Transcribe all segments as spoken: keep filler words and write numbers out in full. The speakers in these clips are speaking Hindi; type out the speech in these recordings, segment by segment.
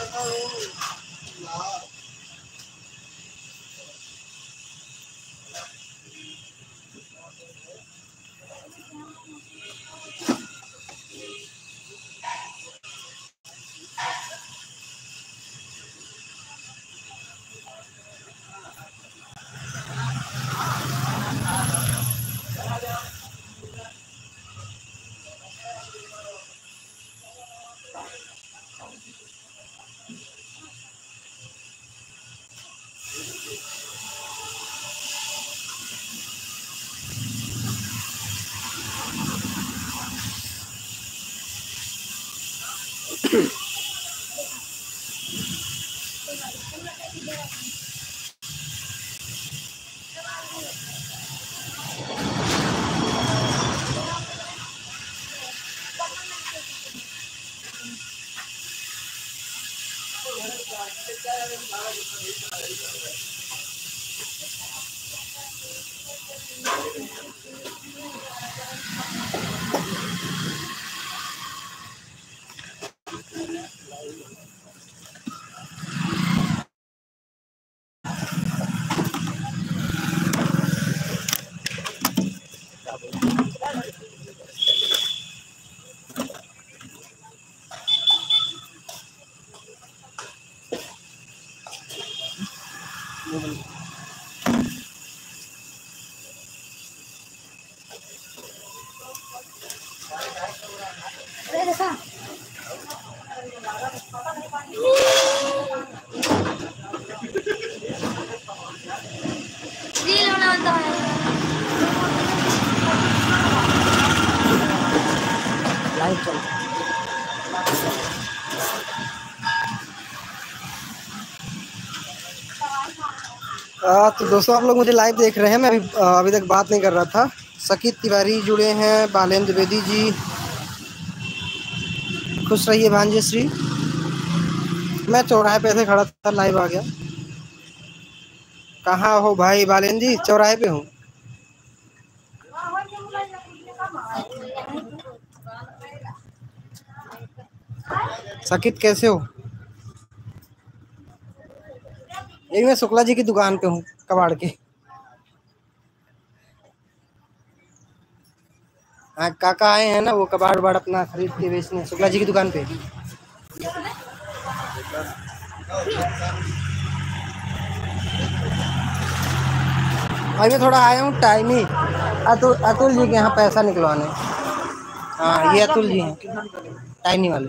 लाइव चल आ, तो दोस्तों आप लोग मुझे लाइव देख रहे हैं। मैं अभी अभी तक बात नहीं कर रहा था। सकीत तिवारी जुड़े हैं, बालेंद्र द्विवेदी जी, खुश रहिए भांजे श्री। मैं चौराहे पे ऐसे खड़ा था, लाइव आ गया। कहाँ हो भाई बालेंद्र जी? चौराहे पे हूँ। सकीत कैसे हो? एक मैं शुक्ला जी की दुकान पे हूँ, कबाड़ के। हाँ, काका आए हैं ना, वो कबाड़ वबाड़ अपना खरीद के बेचने शुक्ला जी की दुकान पे। अभी मैं थोड़ा आया हूँ टाइम ही, अतुल अतुल जी के यहाँ पैसा निकलवाने। हाँ, ये अतुल जी हैं टाइनी वाले।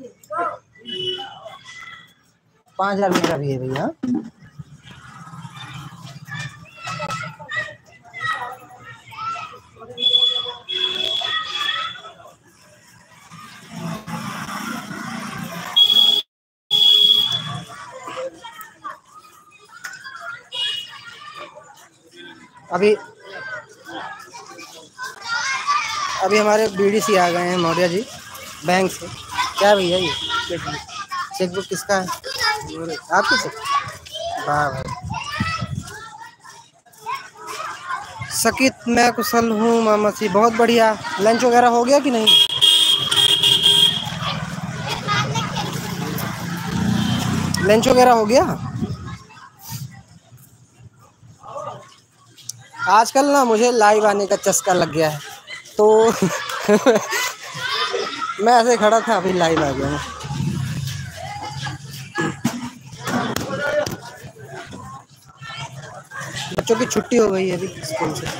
पाँच हजार मेरा भी है भैया। अभी अभी हमारे बीडीसी आ गए हैं, मौर्य जी, बैंक से। क्या भैया ये चेकबुक किसका है? आपकी से? वाह भाई। सकीत मैं कुशल हूँ मामा जी, बहुत बढ़िया। लंच वगैरह हो गया कि नहीं? लंच वगैरह हो गया? आजकल ना मुझे लाइव आने का चस्का लग गया है, तो मैं ऐसे खड़ा था, अभी लाइव आ गया हूँ। बच्चों की छुट्टी हो गई है अभी स्कूल से।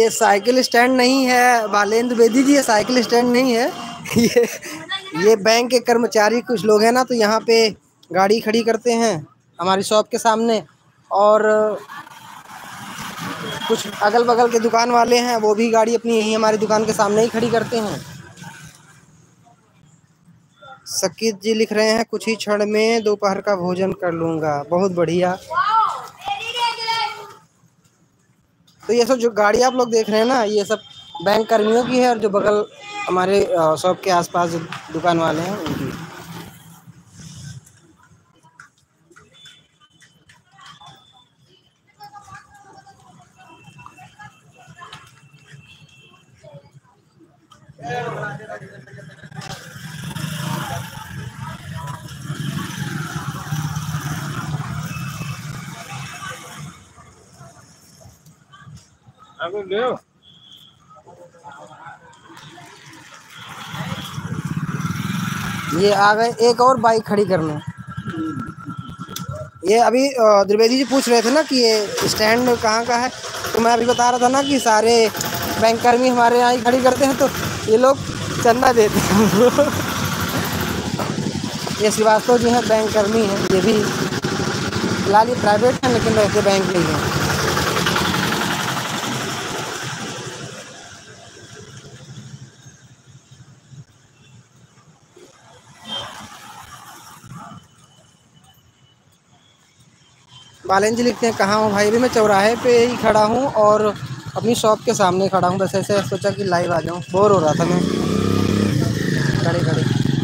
ये साइकिल स्टैंड नहीं है बालेंद्र बेदी जी, ये साइकिल स्टैंड नहीं है। ये ये बैंक के कर्मचारी कुछ लोग हैं ना, तो यहाँ पे गाड़ी खड़ी करते हैं हमारी शॉप के सामने, और कुछ अगल बगल के दुकान वाले हैं वो भी गाड़ी अपनी यहीं हमारी दुकान के सामने ही खड़ी करते हैं। सकीत जी लिख रहे हैं कुछ ही क्षण में दोपहर का भोजन कर लूँगा। बहुत बढ़िया। तो ये सब जो गाड़ी आप लोग देख रहे हैं ना, ये सब बैंक कर्मियों की है, और जो बगल हमारे शॉप के आसपास जो दुकान वाले हैं उनकी। ये आ गए एक और बाइक खड़ी करने। ये अभी द्विवेदी जी पूछ रहे थे ना कि ये स्टैंड कहाँ का है, तो मैं अभी बता रहा था ना कि सारे बैंक कर्मी हमारे यहाँ ही खड़ी करते हैं, तो ये लोग चंदा देते हैं। ये श्रीवास्तव जी हैं, बैंक कर्मी हैं, ये भी फिलहाल ये प्राइवेट हैं लेकिन रहते बैंक में ही हैं। बालन जी लिखते हैं कहाँ हूँ भाई, अभी मैं चौराहे पे ही खड़ा हूँ और अपनी शॉप के सामने खड़ा हूँ। बस ऐसे सोचा कि लाइव आ जाऊँ, बोर हो रहा था मैं खड़े खड़े।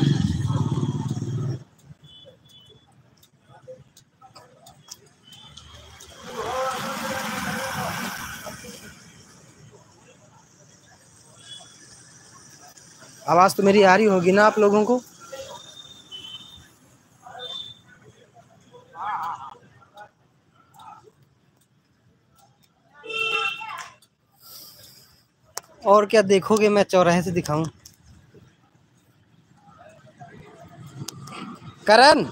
आवाज़ तो मेरी आ रही होगी ना आप लोगों को? और क्या देखोगे, मैं चौराहे से दिखाऊं? करण,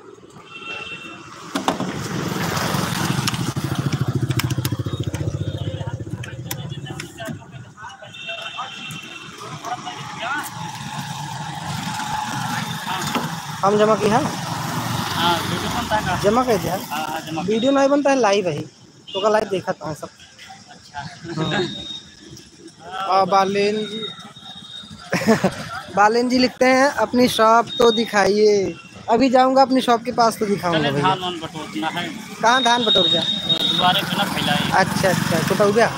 हम जमा की है जमा कर दिया। वीडियो नहीं बनता है, लाइव है तो का लाइव देखा था सब। हाँ बालेन जी बालेन जी लिखते हैं अपनी शॉप तो दिखाइए। अभी जाऊंगा अपनी शॉप के पास तो दिखाऊंगा भैया। कहाँ धान बटोर गया? अच्छा अच्छा कुटौजा।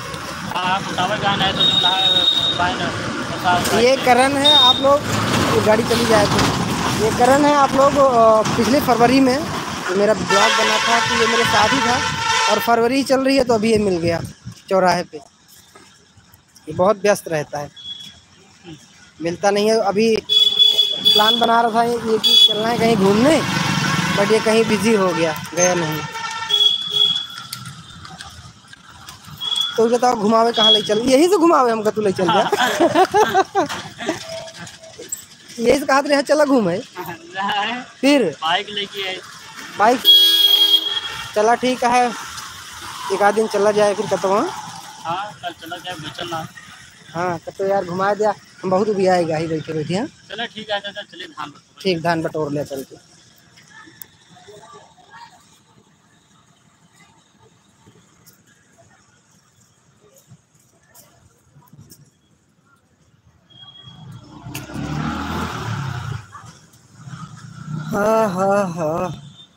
ये करण है, आप लोग गाड़ी चली जाए तो ये करण है। आप लोग पिछले फरवरी में तो मेरा ब्लॉग बना था कि ये मेरे साथ ही था, और फरवरी चल रही है तो अभी ये मिल गया चौराहे पे। ये बहुत व्यस्त रहता है, मिलता नहीं है। अभी प्लान बना रहा था ये कि चलना है कहीं घूमने, बट ये कहीं बिजी हो गया, गया नहीं। तो बताओ घुमावे कहाँ ले चल? यही से घुमावे हमका, तू ले चल जा। यही से कहा रहे चला घूमे फिर बाइक लेके बाइक चला ठीक है, एक आध दिन चला जाए फिर कतो। हाँ कल चला जाए बेचना। हाँ तब तो यार घुमा दिया, हम बहुत भी आएगा ही बैठे बैठे। हैं चलो ठीक है, चलिए धान ठीक धान बटोर ले चल के। हाँ हाँ हाँ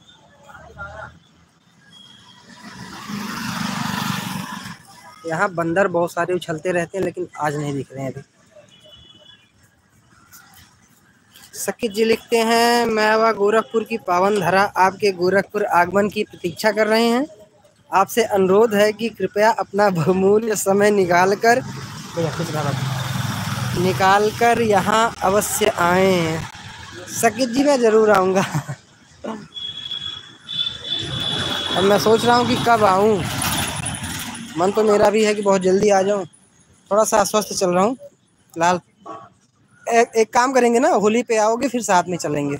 यहाँ बंदर बहुत सारे उछलते रहते हैं लेकिन आज नहीं दिख रहे हैं अभी। सकीत जी लिखते हैं मैं व गोरखपुर की पावन धरा आपके गोरखपुर आगमन की प्रतीक्षा कर रहे हैं। आपसे अनुरोध है कि कृपया अपना बहुमूल्य समय निकाल कर निकाल कर यहाँ अवश्य आएं। सकीत जी मैं ज़रूर आऊँगा। अब मैं सोच रहा हूँ कि कब आऊँ, मन तो मेरा भी है कि बहुत जल्दी आ जाऊँ। थोड़ा सा अस्वस्थ चल रहा हूँ फिलहाल। एक, एक काम करेंगे ना, होली पे आओगे फिर साथ में चलेंगे।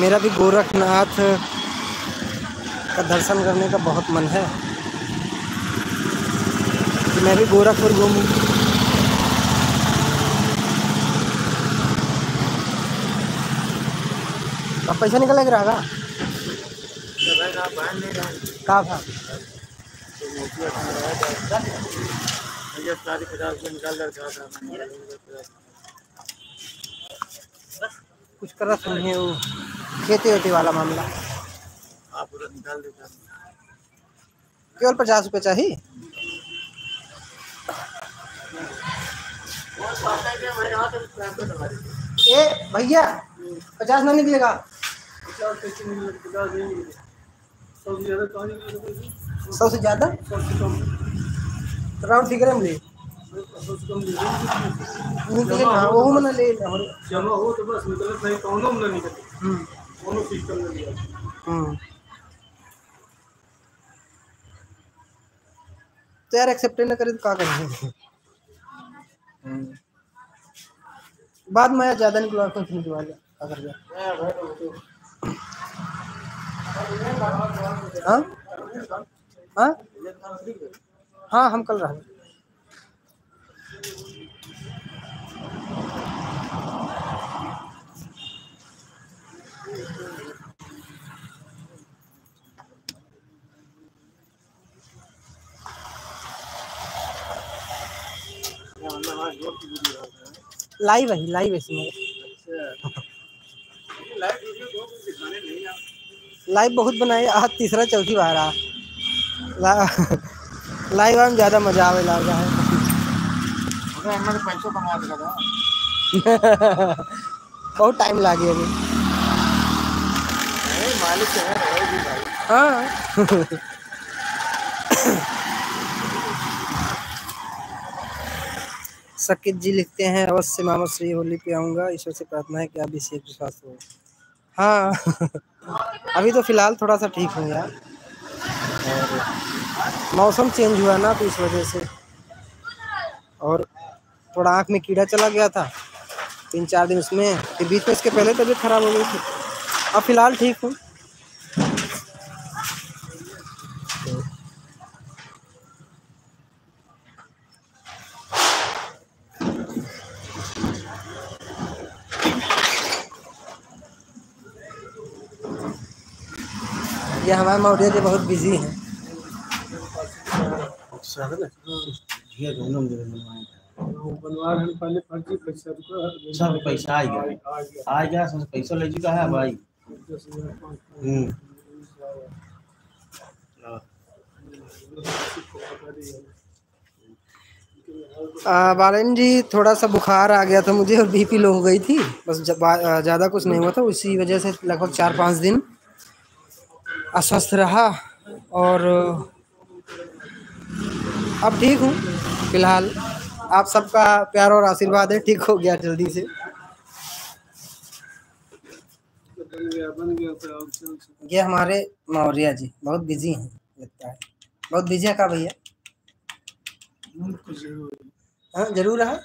मेरा भी गोरखनाथ का दर्शन करने का बहुत मन है कि मैं भी गोरखपुर घूमूं। अब पैसा निकल लग रहा कहाँ था? कुछ करा सुनिए वो खेती वेती वाला मामला। आप निकाल देता केवल पचास रुपये चाहिए। ए भैया पचास ना निकलेगा? सौ से ज़्यादा राउंड फिगर है मुझे निकले ना वो मना ले चलो हो तो बस निकले नहीं कौनो ना निकले कौनो सिस्टम नहीं है। हम्म तो यार एक्सेप्ट ना करे तो क्या करेंगे? बाद में ज़्यादा निकलवा कुछ निकलवा क्या कर गया? हाँ हाँ हाँ हम कल रहे लाइव है लाइव है इसमें लाइव बहुत बनाए आज तीसरा चौथी बार आ लाइव में ज़्यादा मजा आवे लगा है। पैसों कमा देगा बहुत टाइम लगे अभी मालिक है हाँ सकित जी लिखते हैं अवश्य मामा श्री होली पे आऊँगा, ईश्वर से प्रार्थना है कि आप भी सेफ विश्वास हो। हाँ अभी तो फिलहाल थोड़ा सा ठीक हूँ यार, मौसम चेंज हुआ ना तो इस वजह से, और थोड़ा आँख में कीड़ा चला गया था तीन चार दिन उसमें, फिर बीच में इसके पहले तबीयत खराब हो गई थी। अब फिलहाल ठीक हूँ। ये हमारे मौर्य जी बहुत बिजी हैं। पहले फर्जी पैसा सब पैसा आ गया आ गया सब पैसा ले चुका है भाई। बालन जी थोड़ा सा बुखार आ गया था मुझे और बीपी लो हो गई थी, बस ज़्यादा कुछ नहीं हुआ था, उसी वजह से लगभग चार पाँच दिन अस्वस्थ रहा और अब ठीक हूँ फिलहाल। आप सबका प्यार और आशीर्वाद है, ठीक हो गया जल्दी से। ये हमारे मौर्य जी बहुत बिजी हैं लगता है, बहुत बिजी है का भैया? हाँ जरूर है।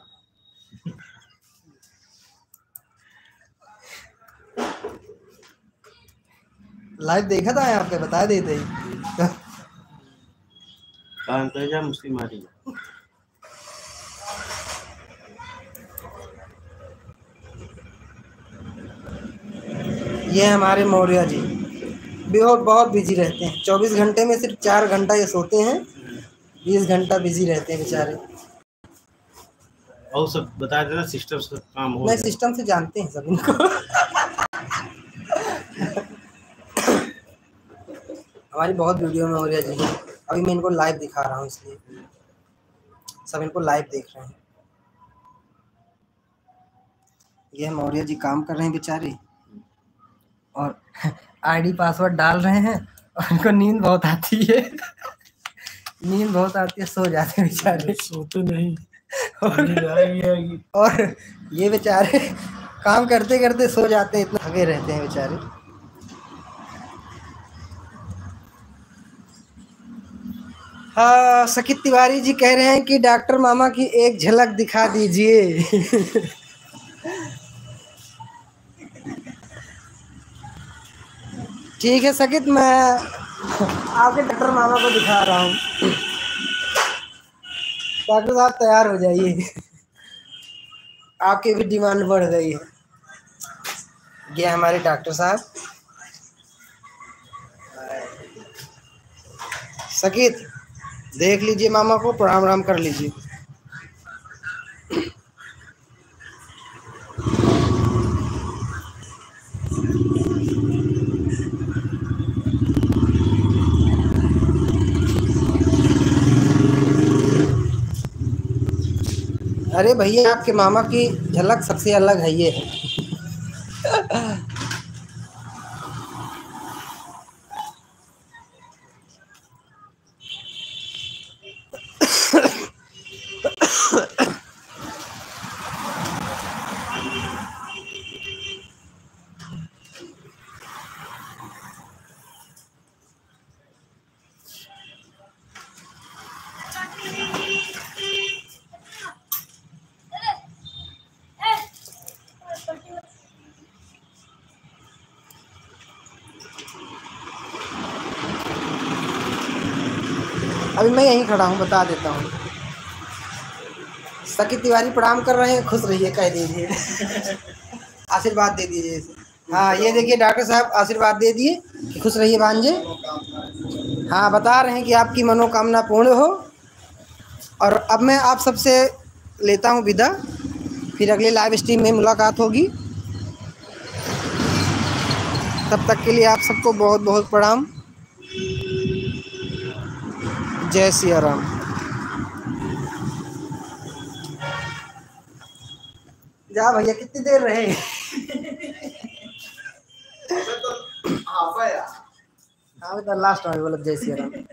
लाइव देखा था यहाँ पे बता देते ही मुस्लिम आ रही है। ये हमारे मौर्य जी बहुत बहुत बिजी रहते हैं, चौबीस घंटे में सिर्फ चार घंटा ये सोते हैं, बीस घंटा बिजी रहते हैं बेचारे। और सब बता देना सिस्टम से काम हो नहीं, सिस्टम से जानते हैं सब इनको हमारी बहुत वीडियो में मौर्य जी, अभी मैं इनको लाइव दिखा रहा हूँ इसलिए सब इनको लाइव देख रहे हैं। ये मौर्य जी काम कर रहे हैं बेचारे और आईडी पासवर्ड डाल रहे हैं और इनको नींद बहुत आती है नींद बहुत आती है, सो जाते हैं बेचारे। सोते नहीं और, और ये बेचारे काम करते करते सो जाते हैं, इतना थके रहते हैं बेचारे। हाँ सकित तिवारी जी कह रहे हैं कि डॉक्टर मामा की एक झलक दिखा दीजिए ठीक है सकित, मैं आपके डॉक्टर मामा को दिखा रहा हूँ। डॉक्टर साहब तैयार हो जाइए, आपकी भी डिमांड बढ़ गई है। ये हमारे डॉक्टर साहब। सकित देख लीजिए, मामा को प्रणाम राम कर लीजिए। अरे भैया, आपके मामा की झलक सबसे अलग है ये। अभी मैं यहीं खड़ा हूँ, बता देता हूँ। सकित तिवारी प्रणाम कर रहे हैं, खुश रहिए कह दीजिए। आशीर्वाद दे दीजिए। हाँ ये देखिए डॉक्टर साहब आशीर्वाद दे दिए कि खुश रहिए भांजे। हाँ बता रहे हैं कि आपकी मनोकामना पूर्ण हो। और अब मैं आप सबसे लेता हूँ विदा, फिर अगले लाइव स्ट्रीम में मुलाकात होगी। तब तक के लिए आप सबको बहुत बहुत प्रणाम। जय सिया राम। जा भैया, कितनी देर रहे? हाँ तो लास्ट में बोला जय सिया राम।